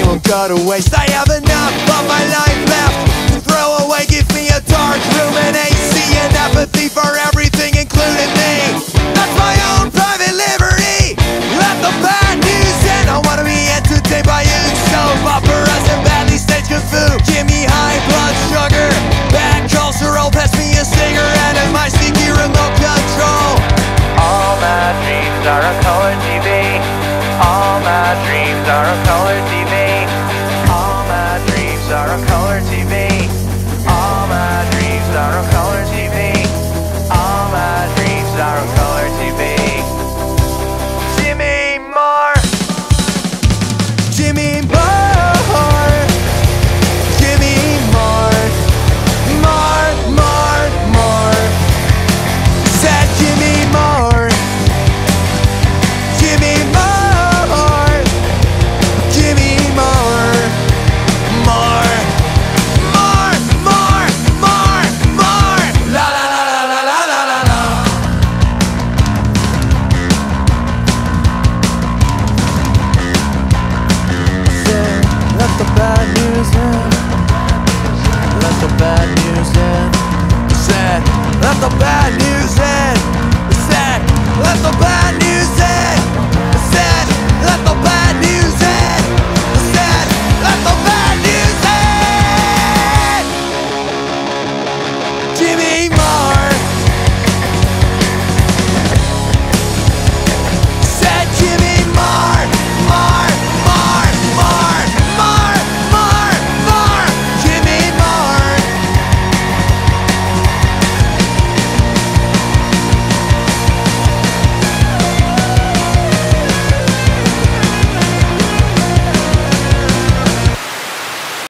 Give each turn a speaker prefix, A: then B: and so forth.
A: won't go to waste. I have enough of my life left to throw away. Give me a dark room and AC and apathy for everything, including me. That's my own private liberty. Let the bad news in. I wanna be entertained by you. Soap operas and badly staged kung fu. Give me high blood sugar, bad cholesterol. Pass me a cigarette and my sneaky remote control.
B: All my dreams are a color TV. All my dreams are a color TV. All my dreams are a color TV. All my dreams are a color TV. All my dreams are a color TV. Jimmy Moore.
A: Jimmy Moore. Jimmy Moore. More. Said Jimmy Moore. Jimmy Moore. Jimmy Moore. More. La la la la la la la la la. Said, let the bad news in. Let the bad news in. Said, let the bad news